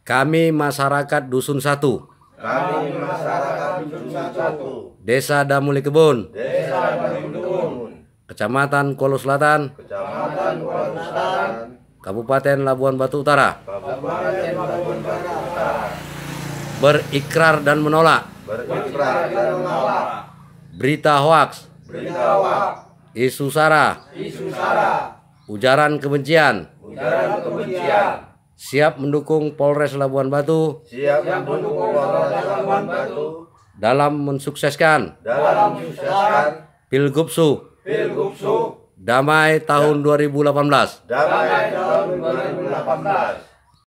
Kami masyarakat Dusun 1, Desa Damuli Kebun, Kecamatan Kolo Selatan, Kabupaten Labuan Batu Utara, berikrar dan menolak berita hoaks, isu sara, ujaran kebencian, siap mendukung Polres Labuan Batu dalam mensukseskan Pilgubsu Damai tahun 2018.